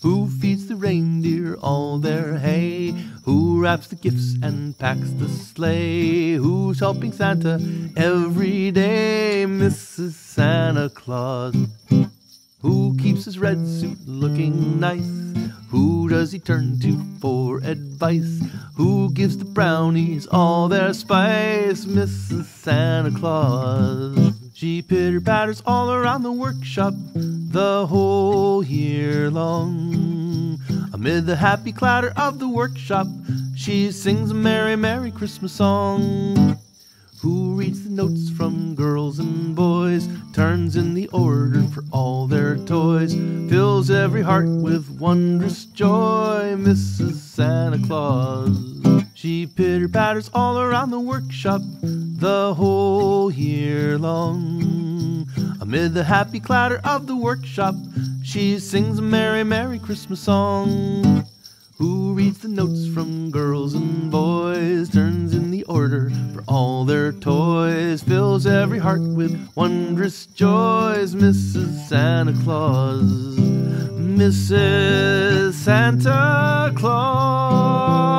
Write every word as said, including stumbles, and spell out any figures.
Who feeds the reindeer all their hay? Who wraps the gifts and packs the sleigh? Who's helping Santa every day? Missus Santa Claus. Who keeps his red suit looking nice? Who does he turn to for advice? Who gives the brownies all their spice? Missus Santa Claus. She pitter-patters all around the workshop the whole year long. Amid the happy clatter of the workshop, she sings a merry, merry Christmas song. Who reads the notes from girls and boys, turns in the order for all their toys, fills every heart with wondrous joy? Missus Santa Claus. She pitter-patters all around the workshop the whole year long. Amid the happy clatter of the workshop, she sings a merry, merry Christmas song. Who reads the notes from girls and boys, turns in the order for all their toys, fills every heart with wondrous joys? Missus Santa Claus. Missus Santa Claus.